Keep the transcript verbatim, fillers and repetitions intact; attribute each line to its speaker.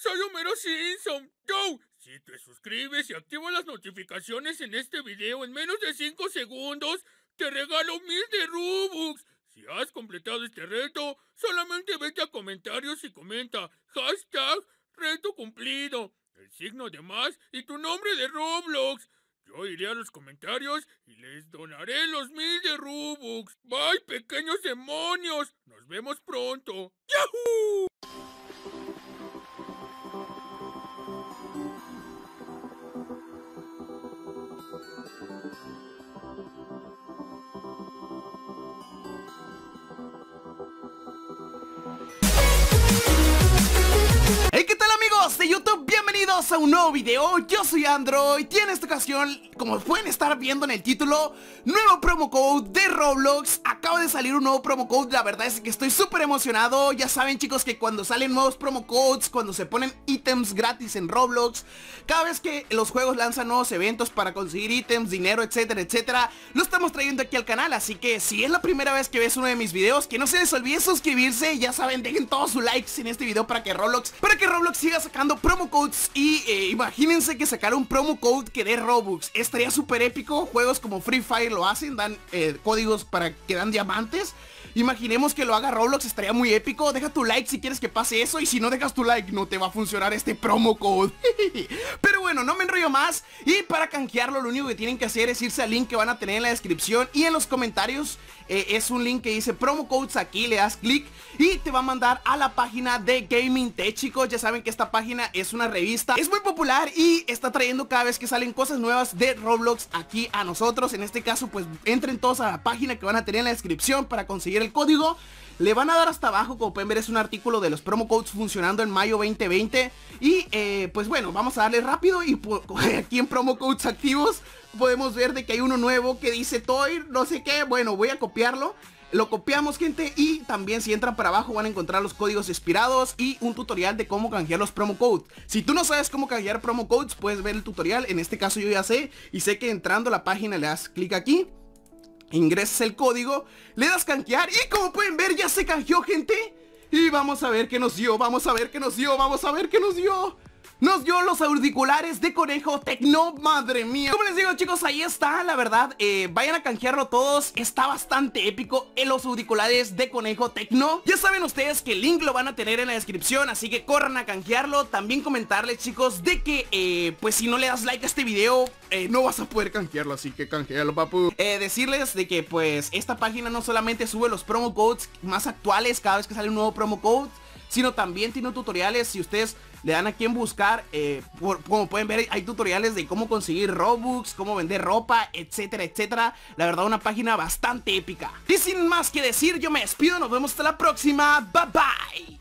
Speaker 1: soy Homero Simpson. Yo, si te suscribes y activas las notificaciones en este video en menos de cinco segundos, te regalo mil de Robux. Si has completado este reto, solamente vete a comentarios y comenta hashtag reto cumplido, el signo de más y tu nombre de Roblox. Yo iré a los comentarios y les donaré los mil de Robux. Bye, pequeños demonios. Nos vemos pronto. ¡Yahoo!
Speaker 2: Hey, ¿qué tal amigos de YouTube? Bienvenidos a un nuevo video. Yo soy Android y en esta ocasión, como pueden estar viendo en el título, nuevo promo code de Roblox. Acaba de salir un nuevo promo code, la verdad es que estoy súper emocionado. Ya saben, chicos, que cuando salen nuevos promo codes, cuando se ponen ítems gratis en Roblox, cada vez que los juegos lanzan nuevos eventos para conseguir ítems, dinero, etcétera, etcétera, lo estamos trayendo aquí al canal. Así que si es la primera vez que ves uno de mis videos, que no se les olvide suscribirse. Ya saben, dejen todos sus likes en este video para que Roblox Para que Roblox siga sacando promo codes. Y eh, imagínense que sacara un promo code que dé Robux. Estaría súper épico. Juegos como Free Fire lo hacen, dan eh, códigos para que dan diamantes. Imaginemos que lo haga Roblox, estaría muy épico. Deja tu like si quieres que pase eso. Y si no dejas tu like, no te va a funcionar este promo code. Pero bueno, no me enrollo más. Y para canjearlo, lo único que tienen que hacer es irse al link que van a tener en la descripción y en los comentarios. eh, Es un link que dice promo codes aquí, le das clic y te va a mandar a la página de Gaming Tech, chicos. Ya saben que esta página es una revista, es muy popular y está trayendo cada vez que salen cosas nuevas de Roblox aquí a nosotros. En este caso, pues entren todos a la página que van a tener en la descripción para conseguir el código. Le van a dar hasta abajo, como pueden ver es un artículo de los promo codes funcionando en mayo veinte veinte. Y eh, pues bueno, vamos a darle rápido. Y aquí en promo codes activos podemos ver de que hay uno nuevo que dice Toy, no sé qué. Bueno, voy a copiarlo. Lo copiamos, gente, y también si entran para abajo van a encontrar los códigos expirados y un tutorial de cómo canjear los promo codes. Si tú no sabes cómo canjear promo codes, puedes ver el tutorial. En este caso yo ya sé, y sé que entrando a la página le das clic aquí, ingresas el código, le das canjear y como pueden ver ya se canjeó, gente. Y vamos a ver qué nos dio, vamos a ver qué nos dio, vamos a ver qué nos dio. Nos dio los auriculares de Conejo Tecno, madre mía. Como les digo, chicos, ahí está, la verdad, eh, vayan a canjearlo todos. Está bastante épico en los auriculares de Conejo Tecno. Ya saben ustedes que el link lo van a tener en la descripción, así que corran a canjearlo. También comentarles, chicos, de que, eh, pues si no le das like a este video, eh, no vas a poder canjearlo, así que canjealo, papu. Eh, decirles de que, pues, esta página no solamente sube los promo codes más actuales cada vez que sale un nuevo promo code, sino también tiene tutoriales. Si ustedes le dan aquí en buscar, eh, por, como pueden ver, hay tutoriales de cómo conseguir Robux, cómo vender ropa, etcétera, etcétera. La verdad, una página bastante épica. Y sin más que decir, yo me despido, nos vemos hasta la próxima. Bye bye.